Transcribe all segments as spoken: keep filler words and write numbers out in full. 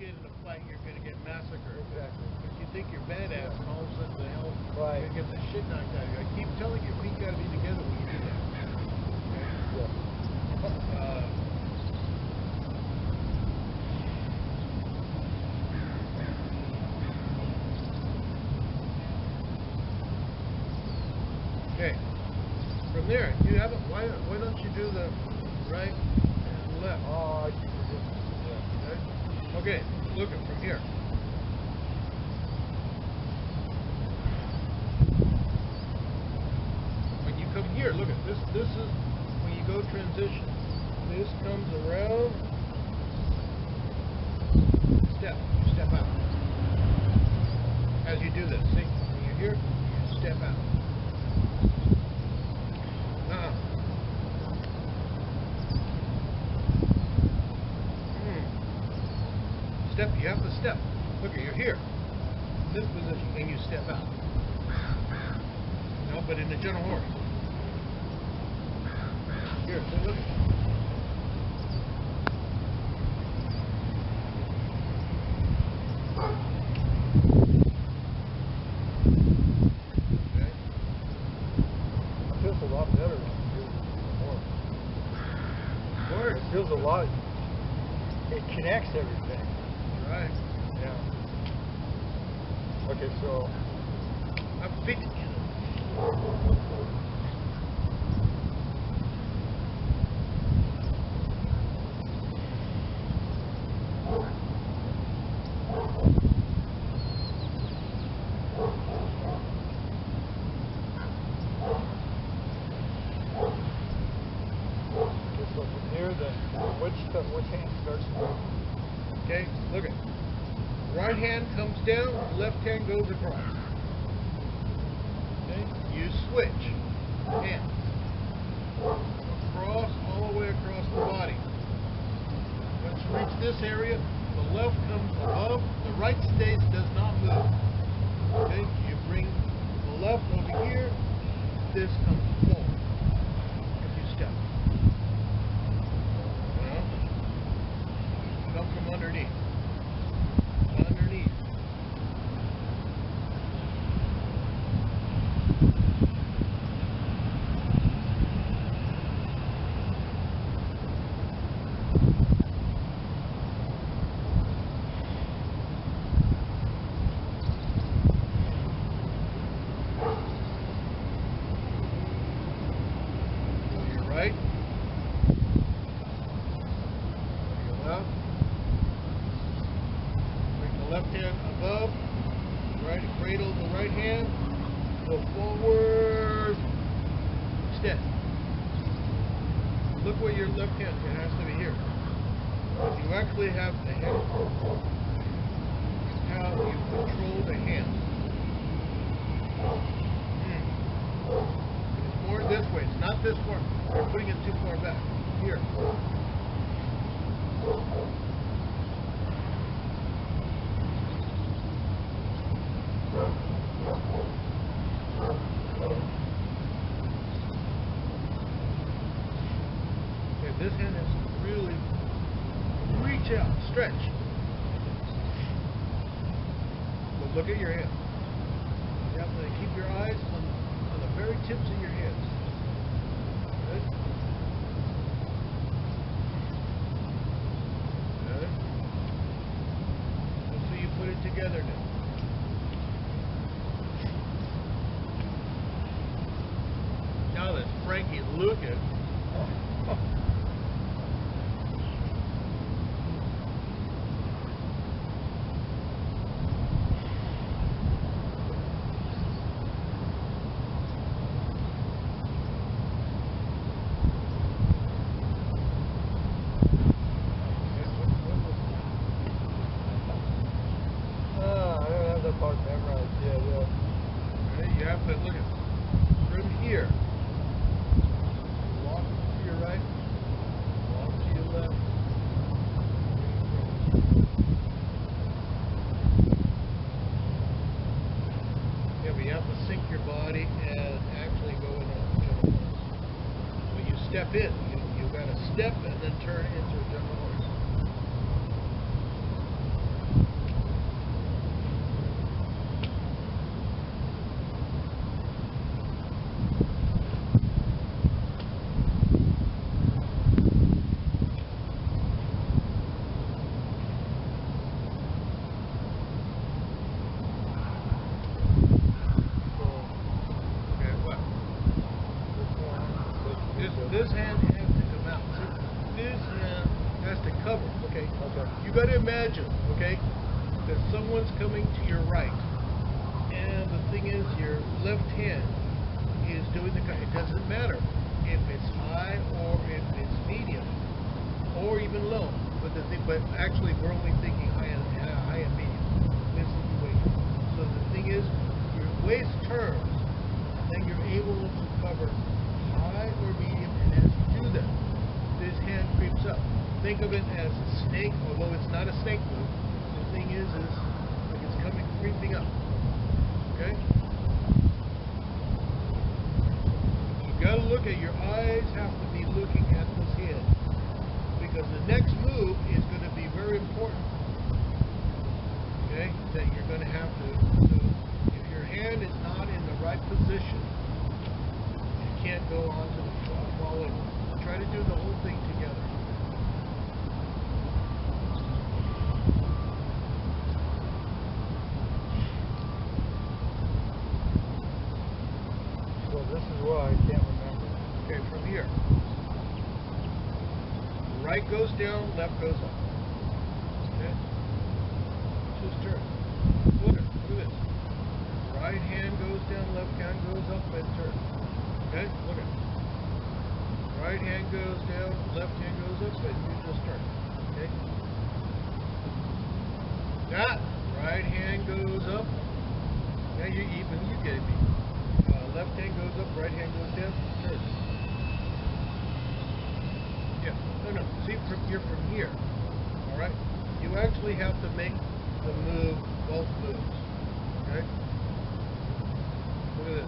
get in a fight, you're going to get massacred. Exactly. If you think you're badass, and all of a sudden the hell, Right. you're going to get the shit knocked out of you. I keep telling you, feet got to be together when you do that. Okay? Yeah. Uh, Okay, from there, you haven't. Why? Why don't you do the right and left? Oh, I see. Yeah. Okay. Okay. Look at from here. When you come here, look at this. This is when you go transition. This comes around. Step. You step out. As you do this, see? When you're here, you step out. Uh-uh. Hmm. Step, you have to step. Look, you're here. This position, and you step out. No, but in the gentle horse. Here, see, look. Feels a lot better when you do it more. Of course. It feels a lot. It connects everything. Right. Yeah. Okay, so I'm fixing it. so from here, then which which hand starts to move? Okay, look at right hand comes down, left hand goes across. Okay, you switch hands across, all the way across the body. Once you reach this area, the left comes above, the right stays, does not move. Okay, you bring the left over here, this comes forward as you step. Now, come from underneath. Underneath. Go your right. Go your left. Bring the left hand above. Right, cradle the right hand. Go forward. Step. Look where your left hand, it has to be here. You actually have the hand. How you control the hand. Hmm. It's more this way. It's not this far. You're putting it too far back. Here. Okay, this hand has to really reach out, stretch. But look at your hand. You have to keep your eyes on, on the very tips of your hands. Good? Good. Let's see you put it together now. Now that Frankie looking. cover, okay? Okay. You got to imagine, okay, that someone's coming to your right, and the thing is, your left hand is doing the. It doesn't matter if it's high or if it's medium or even low. But the thing, but actually, we're only thinking high and high and medium. This is the way. So the thing is, your waist turns, then you're able to cover high or medium, and as you do that, this hand creeps up. Think of it as a snake, although it's not a snake move. The thing is, is like it's coming, creeping up. Okay? You got to look at your eyes. Have to be looking at this head, because the next move is going to be very important. Okay? That you're going to have to. So if your hand is not in the right position, you can't go on to the follow. Try to do the whole thing together. So this is why I can't remember. Okay, from here. Right goes down, left goes up. Okay? Just turn. Look at, look at this. Right hand goes down, left hand goes up, and turn. Okay? Look at it. Right hand goes down, left hand goes up, and you just turn. Okay? That right hand goes up. Now you even you get me. Uh, left hand goes up, right hand goes down, turn. Yeah. No, no. See, from you're from here. All right. You actually have to make the move, both moves. Okay. Look at this.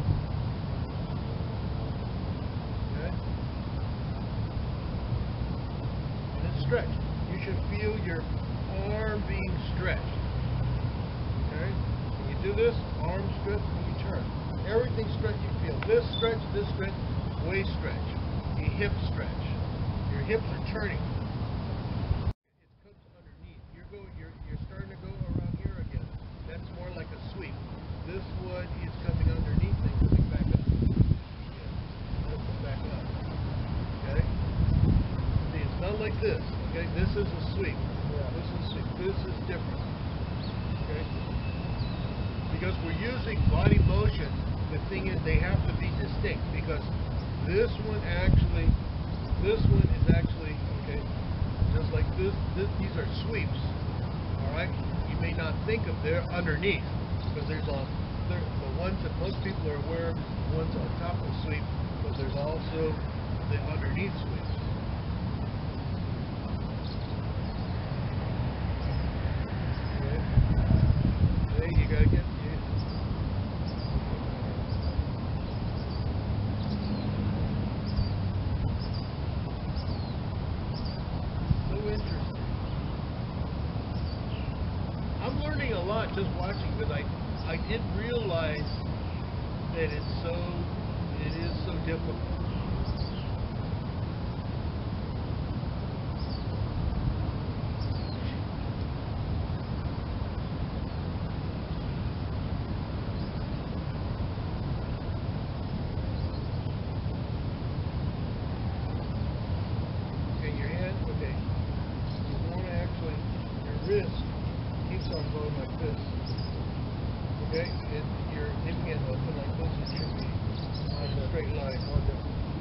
Stretch. You should feel your arm being stretched. Okay? When you do this, arm stretch, when you turn. Everything stretch you feel. This stretch, this stretch, waist stretch. Your hip stretch. Your hips are turning. It comes underneath. You're going you're you're starting to go around here again. That's more like a sweep. This one is coming underneath and coming back up. Yeah. Come back up. Okay? See, it's not like this. Okay, this is a sweep. Yeah. This is sweep. This is different. Okay, because we're using body motion. The thing is, they have to be distinct, because this one actually, this one is actually okay. Just like this, this these are sweeps. All right. You may not think of they're underneath, because there's a there, the ones that most people are aware of, the ones on top of sweep, but there's also the underneath sweeps. You gotta get yeah. So interesting. I'm learning a lot just watching, because I I did realize that it's so it is so difficult. Wrist keeps on going like this. Okay? And you're leaving it open like this. It should be on a straight line. Okay.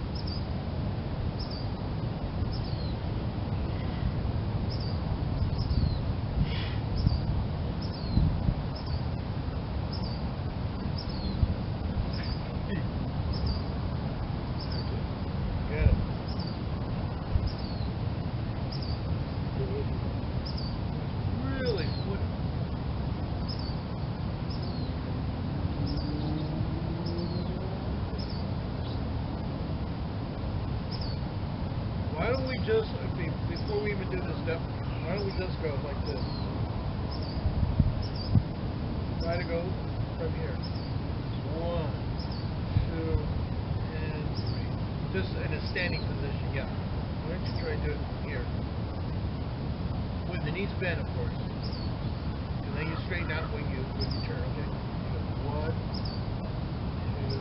Get it. Really? What? Why don't we just, I mean, before we even do this step, why don't we just go like this? Try to go from here. One, two, and three. Just in a standing position, yeah. Why don't you try to do it here? With the knees bent, of course. And then you straighten out when you when you turn, okay? You go one, two,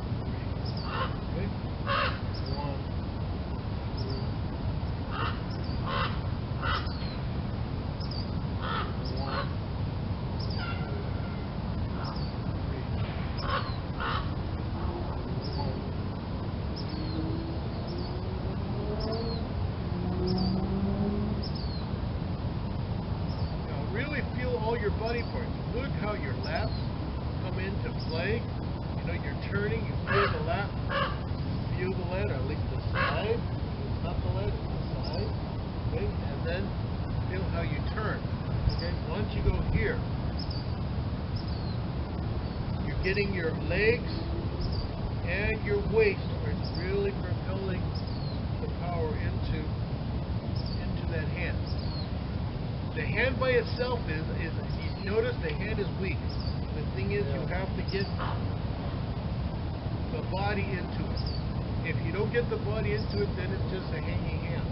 three. Okay? One, two, your body parts. Look how your lats come into play. You know, you're turning, you feel the lat, feel the lat, or at least the side. It's not the lat, it's the side. Okay, and then feel how you turn. Okay, once you go here, you're getting your legs and your waist where it's really propelling the power into into that hand. The hand by itself is, is you notice the hand is weak. The thing is, you have to get the body into it. If you don't get the body into it, then it's just a hanging hand.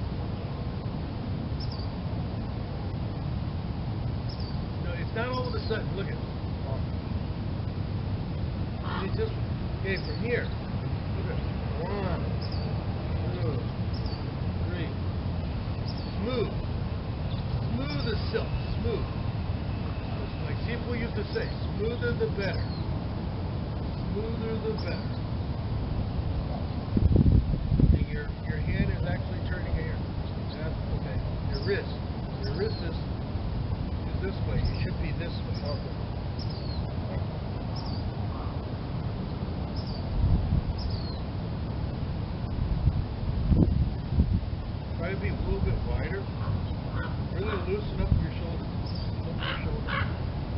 No, it's not all of a sudden. Look at it. It's just, okay, from here. Look at it. One, two, three. Smooth. Smooth as silk. Smooth. Like people used to say, smoother the better. Smoother the better. And your your hand is actually turning here. That's okay. Your wrist. Your wrist is is this way. It should be this way. Okay. Try to be a little bit wider. Really loosen up your shoulders. Up your shoulders.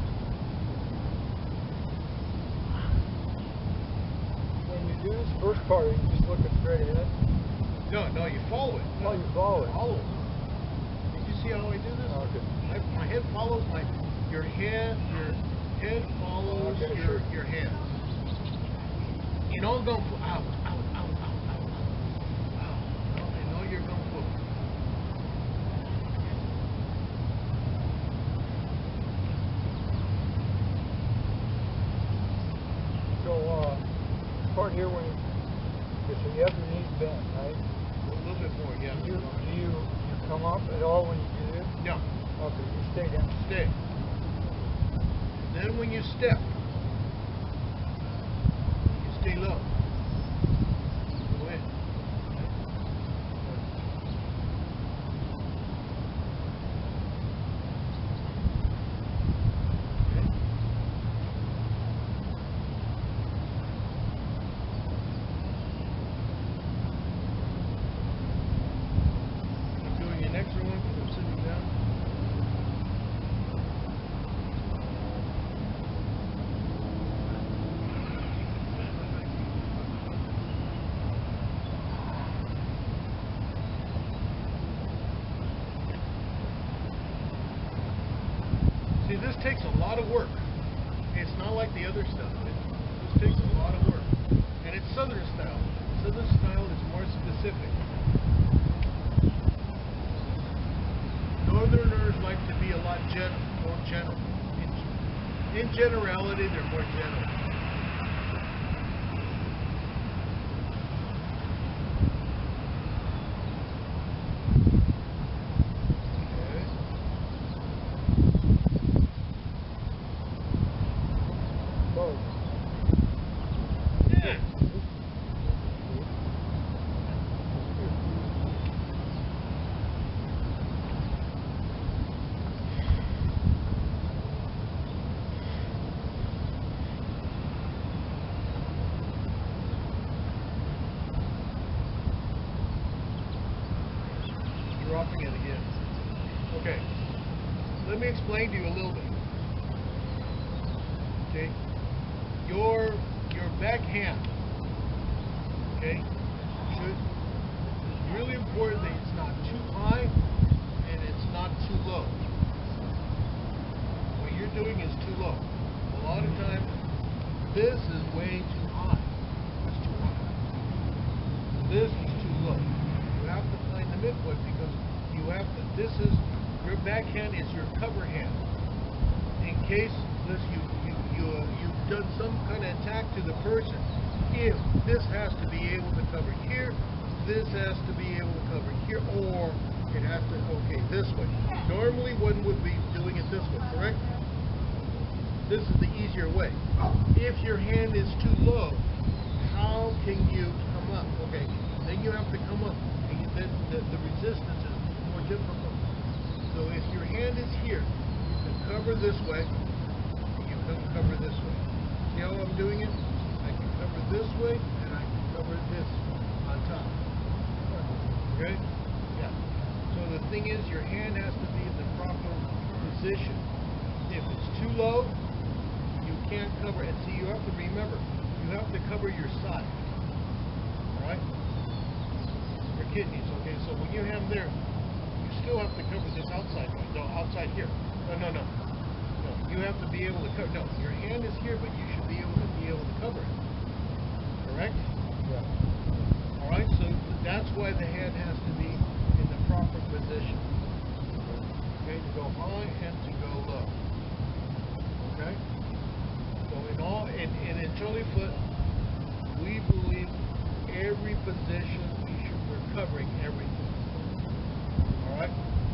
When you do this first part, you just look it straight ahead. No, no, you follow it. Oh, you follow it. Follow it. Did you see how I do this? Okay. My, my head follows my your head. Your head follows Okay, your sure. your hands. You don't go for out, out, out, out, out, out. out. I know you're going forward. So, uh, this part here when you, okay, so you have your knees bent, right? A little bit more, yeah. Do you, do you, you come up at all when you do this? No, Okay, you stay down. stay. Then when you step, you stay low. Go in. Okay. Keep doing an extra one because I'm sitting down. See, this takes a lot of work. It's not like the other stuff. It, this takes a lot of work. And it's Southern style. Southern style is more specific. Northerners like to be a lot gen more general. In, in generality, they're more general. Go. Yeah. Dropping it again. Okay. Let me explain to you a little bit. Okay. Your your back hand, okay, should it's really important that it's not too high and it's not too low. What you're doing is too low. A lot of times this is way too high. It's too high. This is too low. You have to find the midpoint because you have to this is your backhand is your cover hand. In case this you you you uh, you've done some kind of attack to the person, if this has to be able to cover here, this has to be able to cover here, or it has to okay this way. Normally one would be doing it this way, correct? This is the easier way. If your hand is too low, how can you come up? Okay, then you have to come up, and you, then the, the resistance is more difficult. So if your hand is here, you can cover cover this way, and you come cover this way. See how I'm doing it? I can cover this way, and I can cover this on top. Okay? Yeah. So the thing is, your hand has to be in the proper position. If it's too low, you can't cover it. See, you have to remember, you have to cover your side. Alright? Your kidneys, okay? So when you have them there, you still have to cover this outside one. No, outside here. No, no, no. No, you have to be able to cover. No, your hand is here, but you should be able to be able to cover it. Correct? Yeah. Alright, so that's why the hand has to be in the proper position. Okay, to go high and to go low. Okay? So in all, and, and in Choy foot, we believe every position we should, we're covering everything. Alright?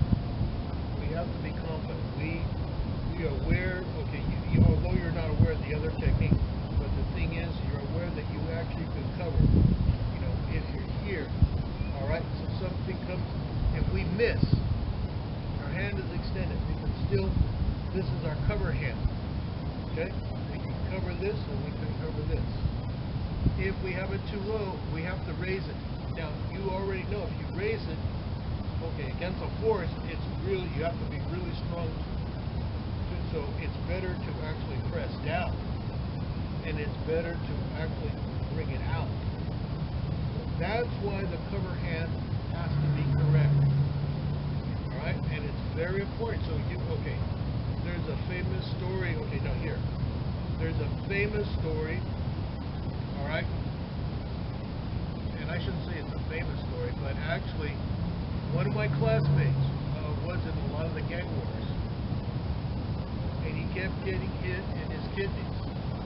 We have to be confident. We we are aware, okay, you, you, although you're not aware of the other technique, but the thing is, you're aware that you actually can cover. You know, if you're here, alright, so something comes, if we miss, our hand is extended, we can still, this is our cover hand. Okay? We can cover this and we can cover this. If we have it too low, we have to raise it. Now, you already know if you raise it, okay, against a force, it's really, you have to be really strong. So it's better to actually press down, and it's better to actually bring it out. So that's why the cover hand has to be correct. All right, and it's very important. So you, okay, there's a famous story. Okay, now here, there's a famous story. All right, and I shouldn't say it's a famous story, but actually, one of my classmates uh, was in a lot of the gang wars. And he kept getting hit in his kidneys.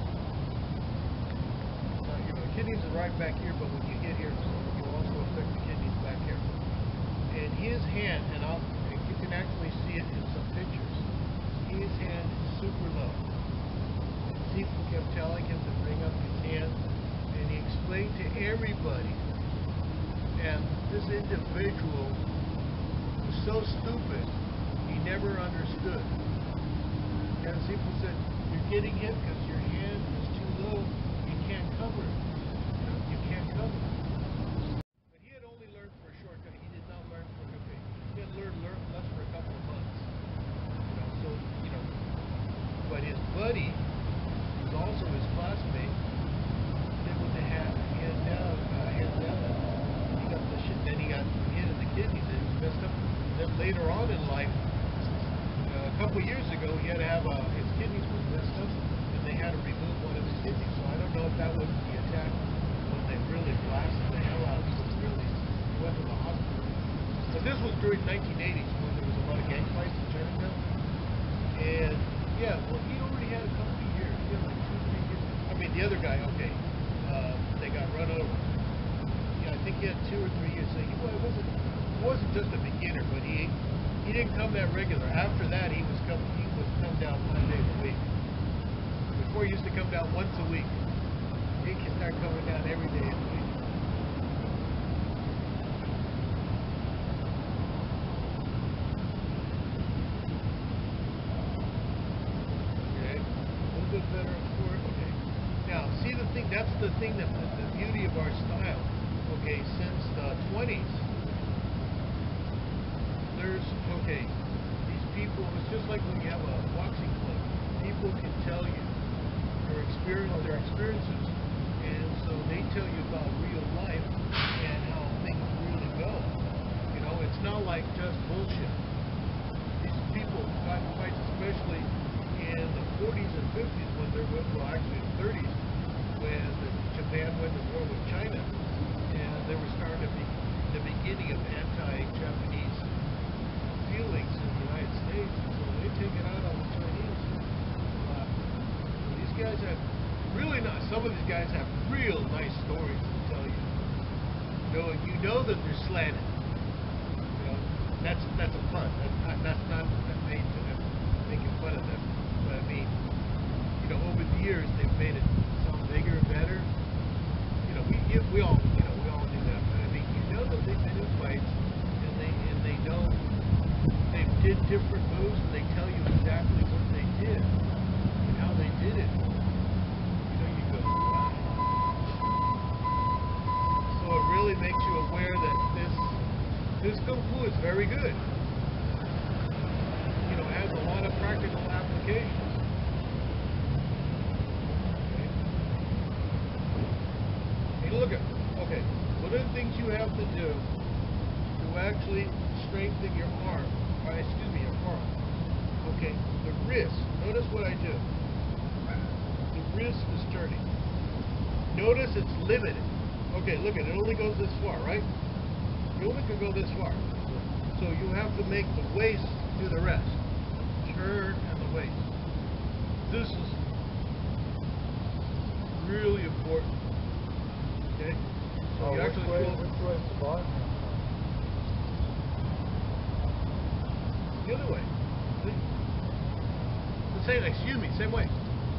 Now, you know, kidneys are right back here, but when you hit here, you also affect the kidneys back here. And his hand, and I'll, and you can actually see it in some pictures, his hand is super low. And people kept telling him to bring up his hand, and he explained to everybody, and this individual was so stupid, he never understood. And people said, you're getting hit because your hand is too low, you can't cover it. You know, you can't cover it. But he had only learned for a short time. He did not learn for, okay, he had learned, learned less for a couple of months. You know, so, you know, but his buddy, who's also his classmate, then with the hand, hand down, uh, hand down, he got the shit, then he got hit in the kidneys and he was messed up. Then later on in life, a couple years ago, he had to have uh, his kidneys were messed up, and they had to remove one of his kidneys. So I don't know if that was the attack when they really blasted the hell out of him. Really went to the hospital. But this was during nineteen eighties when there was a lot of gang fights in Chinatown. And yeah, well, he already had a couple of years. He had like two, three years. I mean, the other guy, okay, uh, they got run over. Yeah, I think he had two or three years. So he well, it wasn't, it wasn't just a beginner, but he. He didn't come that regular. After that, he was come. He was come down five days a week. Before, he used to come down once a week. He can start coming down every day of the week. Okay, a little bit better, of course. Okay. Now, see the thing. That's the thing that the, the beauty of our style. Okay, since the twenties. There's, okay, these people, it's just like when you have a boxing club. People can tell you their experience, their experiences, and so they tell you about real life and how things really go. You know, it's not like just bullshit. These people got in fights, especially in the forties and fifties when there was, well actually in the thirties, when the, Japan went to war with China, and they were starting to be the beginning of anti-Japanese feelings in the United States, and so they take it out on the Chinese. Uh, these guys have really not, some of these guys have real nice stories to tell you. You know, and you know that they're slanted. You know, that's that's a pun. That's not that's not made to them, making fun of them. But I mean, you know, over the years they've made it sound bigger and better. You know, we we all you know we all do that. But I mean, you know that they've been in fights, and they and they know. They did different moves, and they tell you exactly what they This Kung Fu is very good. You know, it has a lot of practical applications. Okay. Hey, look at, okay, one of the things you have to do to actually strengthen your arm, or excuse me, your arm, okay, the wrist, notice what I do. The wrist is turning. Notice it's limited. Okay, look at it, it only goes this far, right? You only can go this far. So you have to make the waist do the rest. Turn and the waist. This is really important. Okay? So Oh, you which actually way, feel which way is the bottom? the other way. See? The same, excuse me, same way.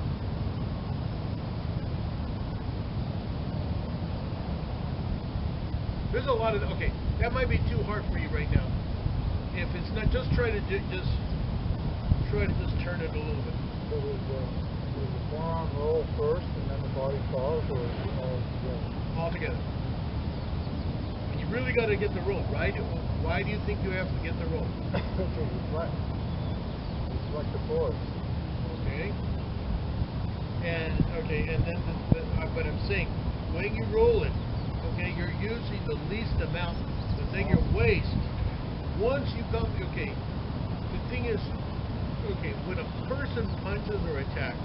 There's a lot of, okay, that might be too hard for you right now. If it's not, just try to ju- just try to just turn it a little bit. So does the, does the forearm roll first and then the body follows, or is it all together? All together. And you really got to get the roll, right? Why do you think you have to get the roll? Because it's flat. It's like the force. Okay. And okay, and then the, the, uh, but I'm saying when you roll it, okay, you're using the least amount, but then your waist. Once you come, okay, the thing is, okay, when a person punches or attacks,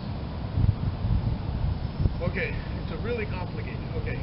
okay, it's a really complicated, okay.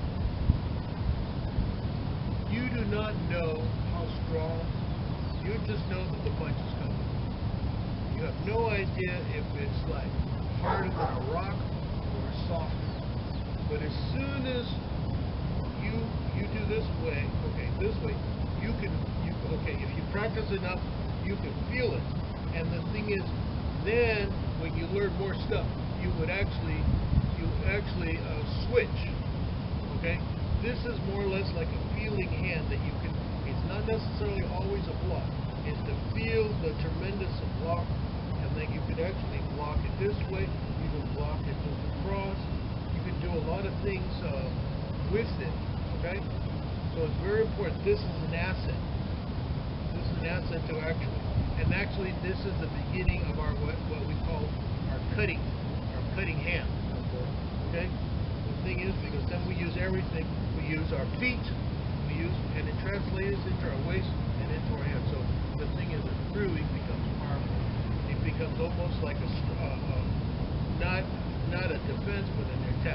You do not know how strong, you just know that the punch is coming. You have no idea if it's like harder than a rock or softer. But as soon as you you do this way, okay, this way, you can, you okay, if you practice enough, you can feel it. And the thing is, then when you learn more stuff, you would actually, you actually uh, switch, okay? This is more or less like a feeling hand that you can, it's not necessarily always a block. It's to feel the tremendous block, and then you can actually block it this way, you can block it just across, you can do a lot of things uh, with it, okay? So it's very important. This is an asset. This is an asset to actually, and actually this is the beginning of our what, what we call our cutting, our cutting hand. Okay. The thing is, because then we use everything. We use our feet. We use, and it translates into our waist and into our hands. So the thing is, it really becomes powerful. It becomes almost like a uh, uh, not not a defense, but an attack.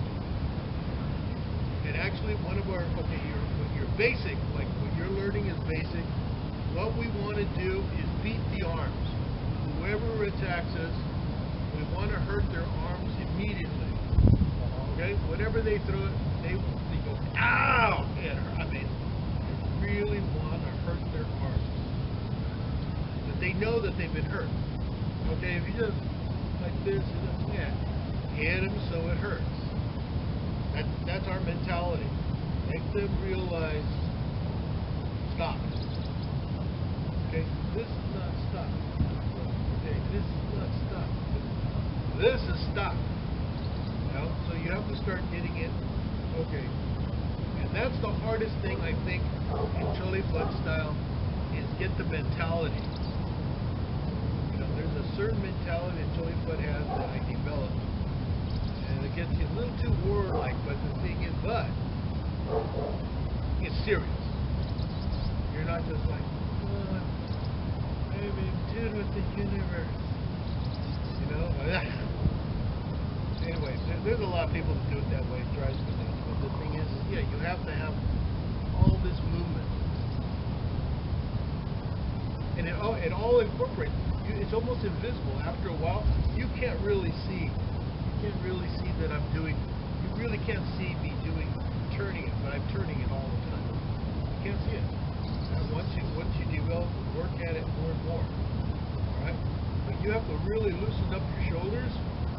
And actually, one of our, okay, your, when you're basic, like what you're learning is basic, what we want to do is beat the arms. Whoever attacks us, we want to hurt their arms immediately. Okay? Whatever they throw, they, they go, ow! And, I mean, they really want to hurt their arms. But they know that they've been hurt. Okay? If you just, like this, yeah, hit them so it hurts. That, that's our mentality. Make them realize, stop. Okay, this is not stop. Okay, this is not stop. This is stop. You know? So you have to start getting it. Okay. And that's the hardest thing, I think, in Choy Foot style, is get the mentality. You know, there's a certain mentality that Choy Foot has that I developed. And it gets you a little too warlike, but the thing is, but it's serious. You're not just like, oh, I'm in tune with the universe. You know? Anyway, there, there's a lot of people that do it that way. It drives me nuts. But the thing is, yeah, you have to have all this movement. And it all, it all incorporates. You, it's almost invisible. After a while, you can't really see. You can't really see that I'm doing, you really can't see me doing, turning it, but I'm turning it all the time. You can't see it. And once you, once you develop, work at it more and more. Alright? But you have to really loosen up your shoulders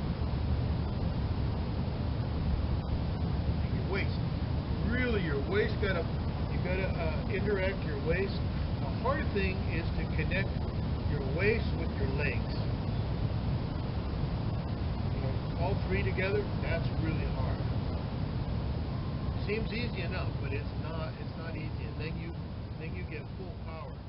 and your waist. Really, your waist gotta, you gotta uh, interact your waist. The hard thing is to connect your waist with your legs. All three together, that's really hard. Seems easy enough, but it's not. It's not easy. And then you, then you get full power.